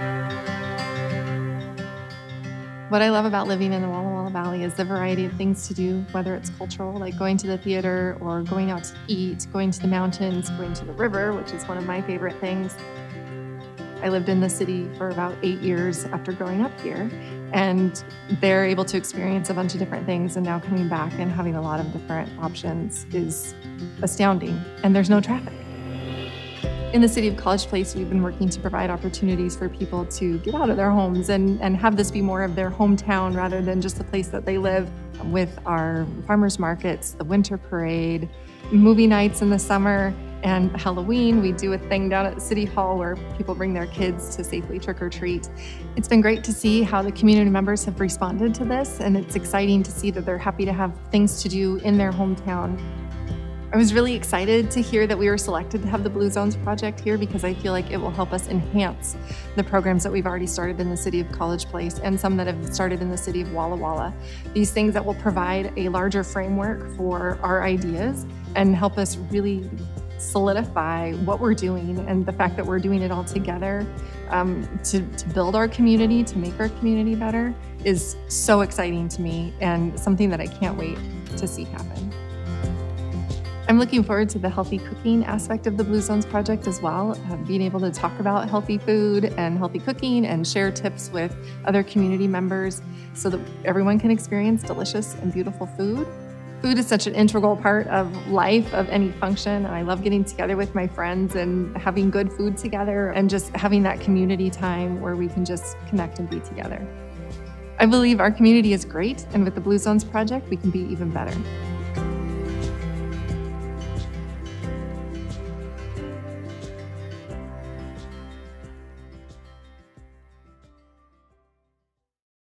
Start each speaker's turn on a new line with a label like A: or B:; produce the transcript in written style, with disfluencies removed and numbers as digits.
A: What I love about living in the Walla Walla Valley is the variety of things to do, whether it's cultural, like going to the theater or going out to eat, going to the mountains, going to the river, which is one of my favorite things. I lived in the city for about 8 years after growing up here, and they're able to experience a bunch of different things, and now coming back and having a lot of different options is astounding, and there's no traffic. In the city of College Place, we've been working to provide opportunities for people to get out of their homes and have this be more of their hometown rather than just the place that they live, with our farmers markets, the winter parade, movie nights in the summer, and Halloween. We do a thing down at City Hall where people bring their kids to safely trick or treat. It's been great to see how the community members have responded to this, and it's exciting to see that they're happy to have things to do in their hometown. I was really excited to hear that we were selected to have the Blue Zones project here because I feel like it will help us enhance the programs that we've already started in the city of College Place and some that have started in the city of Walla Walla. These things that will provide a larger framework for our ideas and help us really solidify what we're doing, and the fact that we're doing it all together to build our community, to make our community better, is so exciting to me and something that I can't wait to see happen. I'm looking forward to the healthy cooking aspect of the Blue Zones project as well, being able to talk about healthy food and healthy cooking and share tips with other community members so that everyone can experience delicious and beautiful food. Food is such an integral part of life, of any function, and I love getting together with my friends and having good food together and just having that community time where we can just connect and be together. I believe our community is great, and with the Blue Zones project, we can be even better.